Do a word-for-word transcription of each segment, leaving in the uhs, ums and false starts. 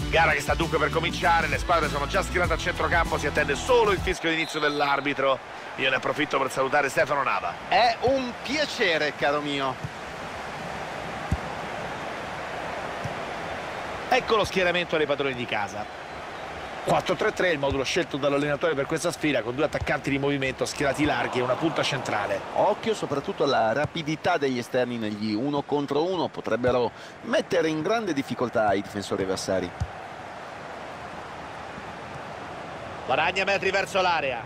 Gara che sta dunque per cominciare, le squadre sono già schierate a centrocampo, si attende solo il fischio d'inizio dell'arbitro. Io ne approfitto per salutare Stefano Nava. È un piacere, caro mio. Ecco lo schieramento dei padroni di casa. quattro tre tre, il modulo scelto dall'allenatore per questa sfida, con due attaccanti di movimento schierati larghi e una punta centrale. Occhio soprattutto alla rapidità degli esterni negli uno contro uno, potrebbero mettere in grande difficoltà i difensori avversari. Guadagna metri verso l'area.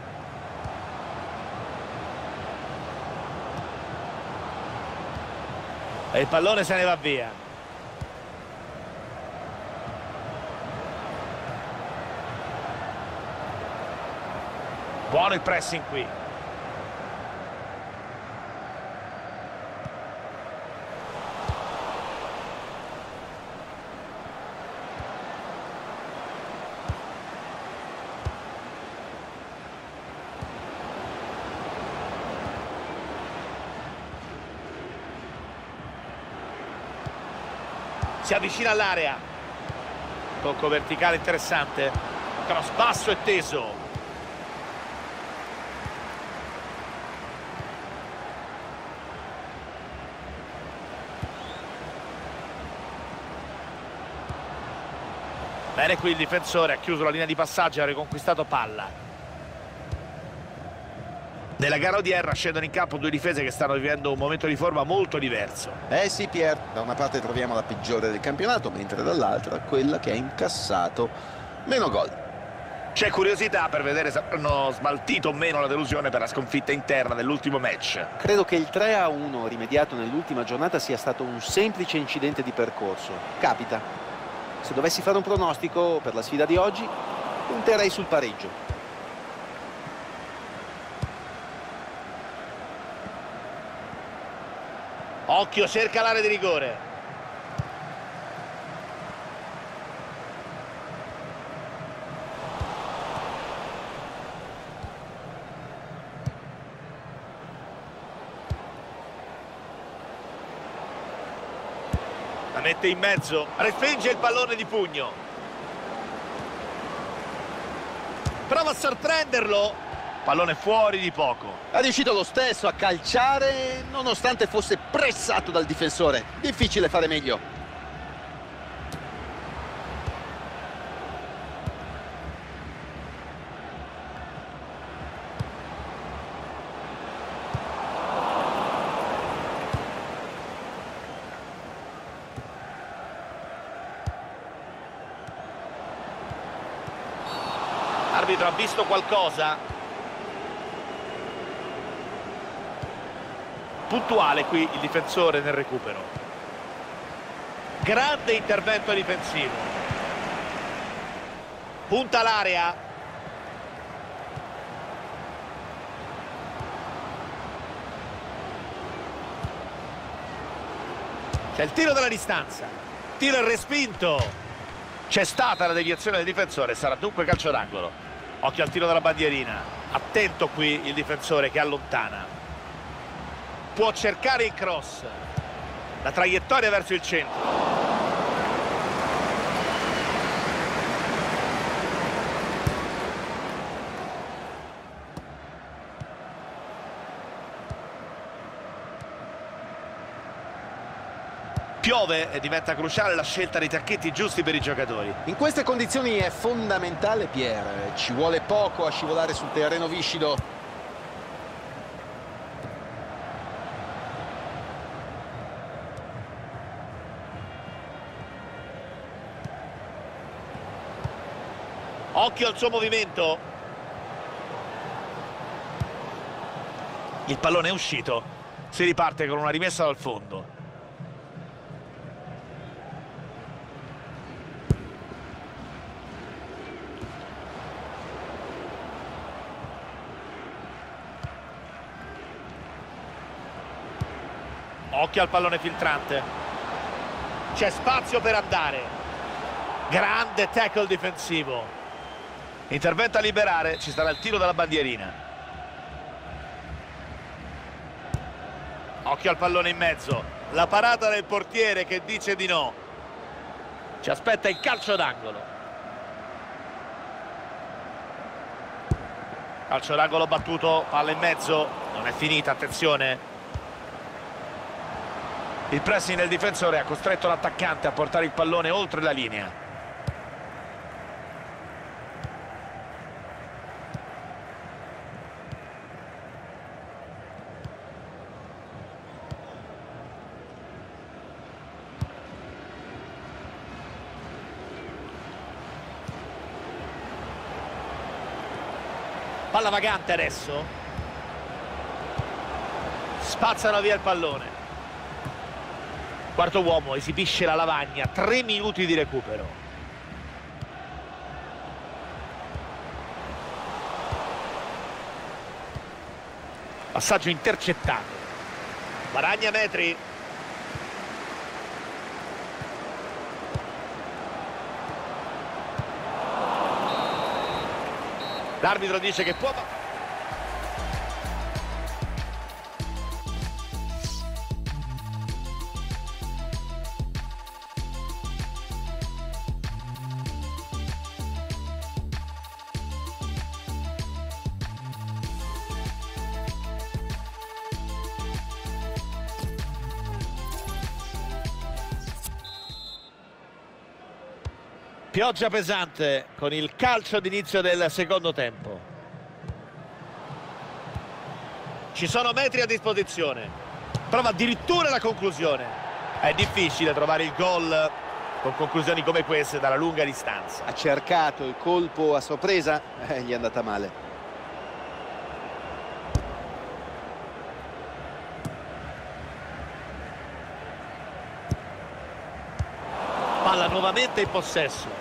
E il pallone se ne va via. Buono il pressing qui. Si avvicina all'area. Tocco verticale interessante. Cross basso e teso. Bene qui il difensore, ha chiuso la linea di passaggio e ha riconquistato palla. Nella gara odierna scendono in campo due difese che stanno vivendo un momento di forma molto diverso. Eh sì, Pier, da una parte troviamo la peggiore del campionato, mentre dall'altra quella che ha incassato meno gol. C'è curiosità per vedere se hanno smaltito o meno la delusione per la sconfitta interna dell'ultimo match. Credo che il tre a uno rimediato nell'ultima giornata sia stato un semplice incidente di percorso. Capita. Se dovessi fare un pronostico per la sfida di oggi, punterei sul pareggio. Occhio, cerca l'area di rigore. La mette in mezzo, respinge il pallone di pugno. Prova a sorprenderlo. Pallone fuori di poco. Ha riuscito lo stesso a calciare nonostante fosse pressato dal difensore. Difficile fare meglio. L'arbitro ha visto qualcosa. Puntuale qui il difensore nel recupero. Grande intervento difensivo. Punta l'area. C'è il tiro dalla distanza. Tiro e respinto. C'è stata la deviazione del difensore, sarà dunque calcio d'angolo. Occhio al tiro dalla bandierina. Attento qui il difensore che allontana. Può cercare il cross. La traiettoria verso il centro. Piove e diventa cruciale la scelta dei tacchetti giusti per i giocatori. In queste condizioni è fondamentale, Pier. Ci vuole poco a scivolare sul terreno viscido. Occhio al suo movimento. Il pallone è uscito. Si riparte con una rimessa dal fondo. Occhio al pallone filtrante. C'è spazio per andare. Grande tackle difensivo. Intervento a liberare, ci sarà il tiro dalla bandierina. Occhio al pallone in mezzo. La parata del portiere che dice di no. Ci aspetta il calcio d'angolo. Calcio d'angolo battuto, palla in mezzo, non è finita, attenzione. Il pressing del difensore ha costretto l'attaccante a portare il pallone oltre la linea. Palla vagante adesso. Spazzano via il pallone. Quarto uomo, esibisce la lavagna, tre minuti di recupero. Passaggio intercettato. Guadagna metri. L'arbitro dice che può... Pioggia pesante con il calcio d'inizio del secondo tempo. Ci sono metri a disposizione. Prova addirittura la conclusione. È difficile trovare il gol con conclusioni come queste dalla lunga distanza. Ha cercato il colpo a sorpresa, eh, gli è andata male. Palla nuovamente in possesso.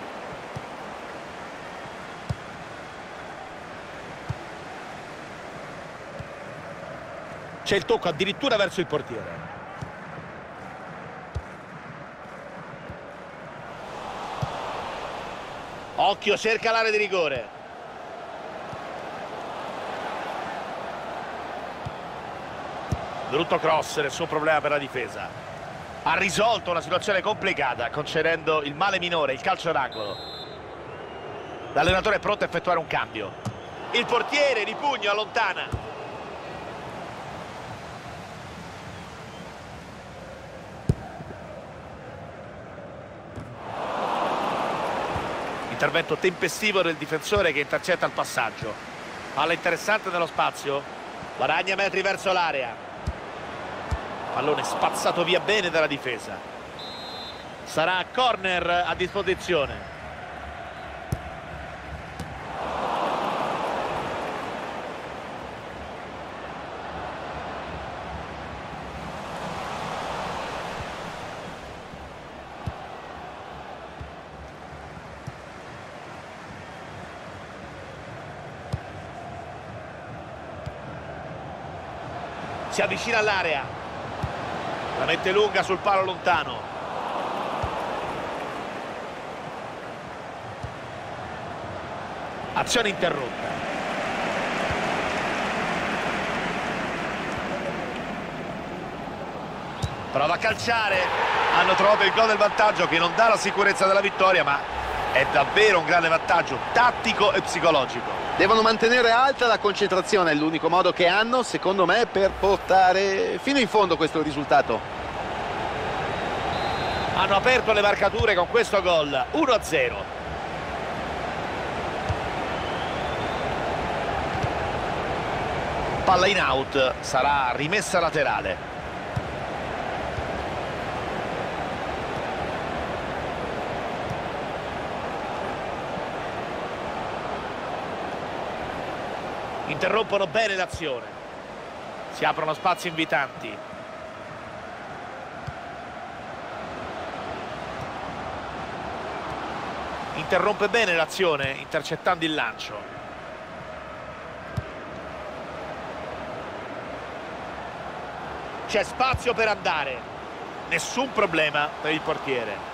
C'è il tocco addirittura verso il portiere. Occhio, cerca l'area di rigore. Brutto cross, nessun problema per la difesa. Ha risolto una situazione complicata concedendo il male minore, il calcio d'angolo. L'allenatore è pronto a effettuare un cambio. Il portiere di pugno allontana. Intervento tempestivo del difensore che intercetta il passaggio. Palla interessante nello spazio. Guadagna metri verso l'area. Pallone spazzato via bene dalla difesa. Sarà corner a disposizione. Si avvicina all'area, la mette lunga sul palo lontano. Azione interrotta. Prova a calciare. Hanno trovato il gol del vantaggio che non dà la sicurezza della vittoria, ma è davvero un grande vantaggio tattico e psicologico. Devono mantenere alta la concentrazione, è l'unico modo che hanno, secondo me, per portare fino in fondo questo risultato. Hanno aperto le marcature con questo gol, uno a zero. Palla in out, sarà rimessa laterale. Interrompono bene l'azione. Si aprono spazi invitanti. Interrompe bene l'azione, intercettando il lancio. C'è spazio per andare. Nessun problema per il portiere.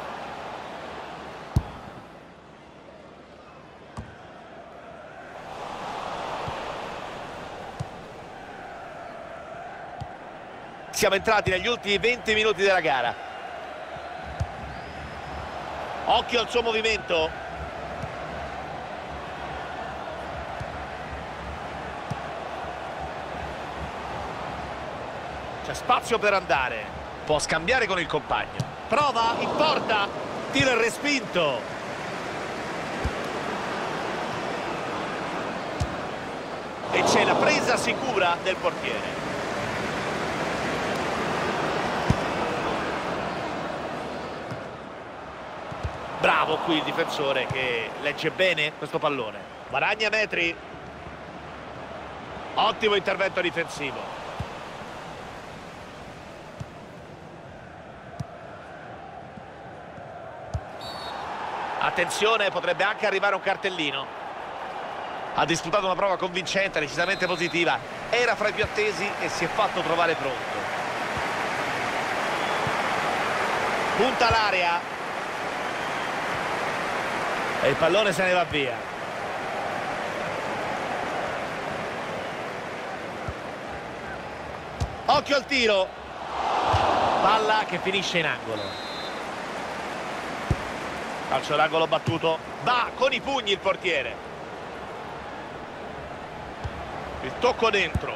Siamo entrati negli ultimi venti minuti della gara. Occhio al suo movimento. c'è spazio per andare, può scambiare con il compagno, prova in porta, tira il respinto. E c'è la presa sicura del portiere. Bravo qui il difensore che legge bene questo pallone, guadagna metri. Ottimo intervento difensivo. Attenzione, potrebbe anche arrivare un cartellino. Ha disputato una prova convincente, decisamente positiva. Era fra i più attesi e si è fatto trovare pronto. Punta l'area. E il pallone se ne va via. Occhio al tiro. Palla che finisce in angolo. Calcio d'angolo battuto. Va con i pugni il portiere. Il tocco dentro.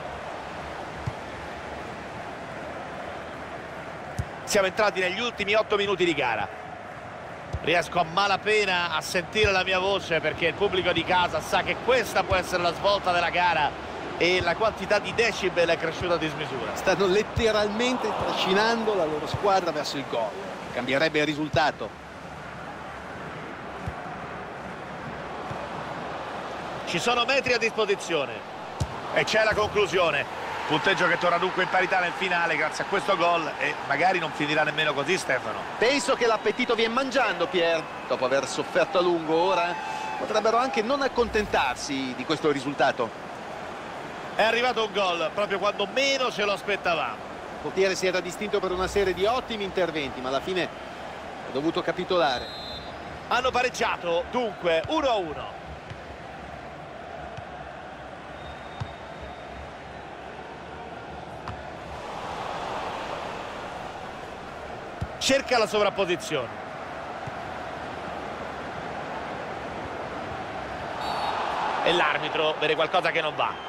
Siamo entrati negli ultimi otto minuti di gara. Riesco a malapena a sentire la mia voce perché il pubblico di casa sa che questa può essere la svolta della gara e la quantità di decibel è cresciuta a dismisura. Stanno letteralmente trascinando la loro squadra verso il gol. Cambierebbe il risultato. Ci sono metri a disposizione e c'è la conclusione. Punteggio che torna dunque in parità nel finale grazie a questo gol e magari non finirà nemmeno così, Stefano. Penso che l'appetito viene mangiando, Pier. Dopo aver sofferto a lungo ora potrebbero anche non accontentarsi di questo risultato. È arrivato un gol proprio quando meno ce lo aspettavamo. Il portiere si era distinto per una serie di ottimi interventi, ma alla fine ha dovuto capitolare. Hanno pareggiato, dunque uno a uno. Cerca la sovrapposizione. E l'arbitro vede qualcosa che non va.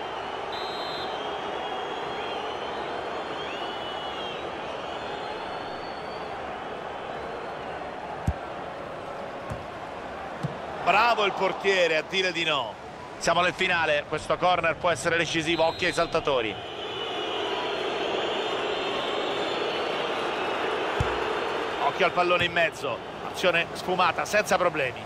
Bravo il portiere a dire di no. Siamo nel finale, questo corner può essere decisivo, occhio ai saltatori. Occhio al pallone in mezzo, azione sfumata senza problemi.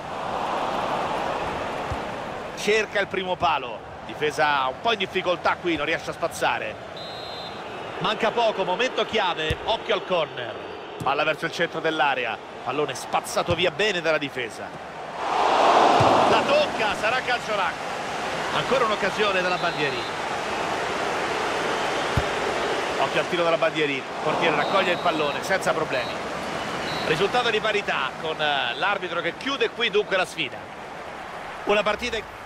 Cerca il primo palo, difesa un po' in difficoltà qui, non riesce a spazzare. Manca poco, momento chiave, occhio al corner. Palla verso il centro dell'area, pallone spazzato via bene dalla difesa. La tocca, sarà calcio d'angolo. Ancora un'occasione dalla bandierina. Occhio al tiro della bandierina. Il portiere raccoglie il pallone senza problemi. Risultato di parità con l'arbitro che chiude qui dunque la sfida. Una partita